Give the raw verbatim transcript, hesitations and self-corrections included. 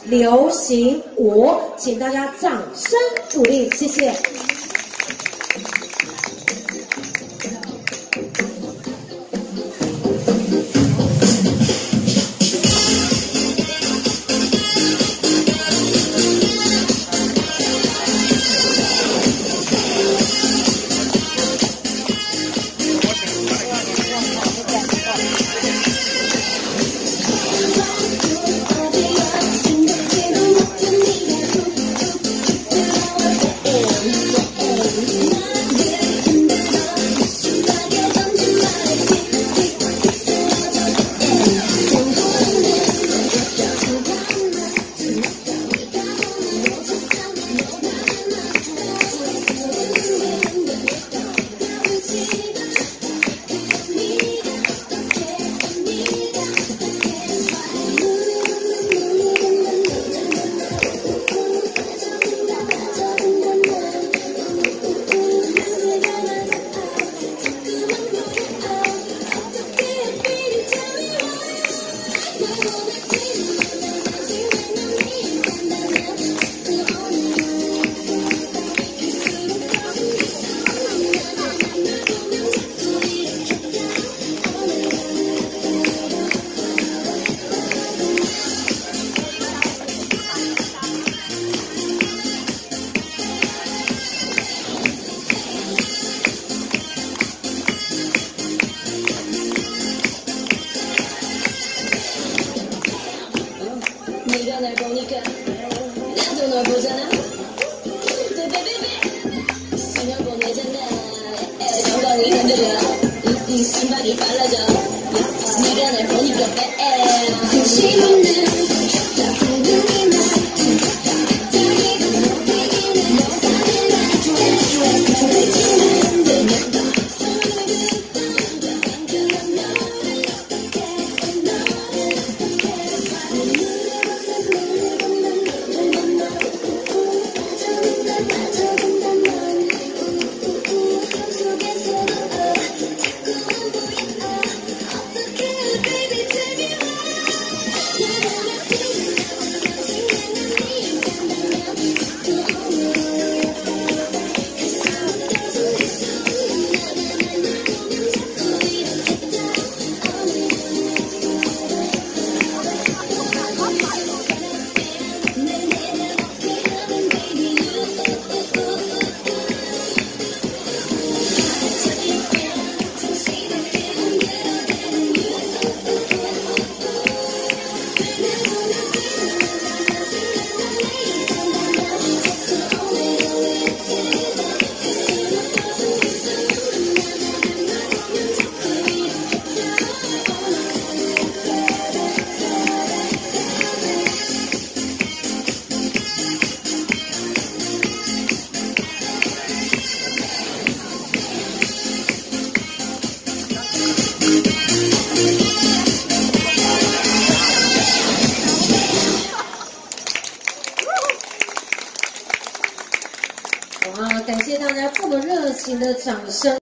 流行舞，请大家掌声鼓励，谢谢。 네가 날 보니까 나도 널 보잖아. 베베베베 신경 보내잖아. 영광이 흔들려 이, 이 심박이 빨라져. 네가 날 보니까 관심 없는 哇，感谢大家这么热情的掌声。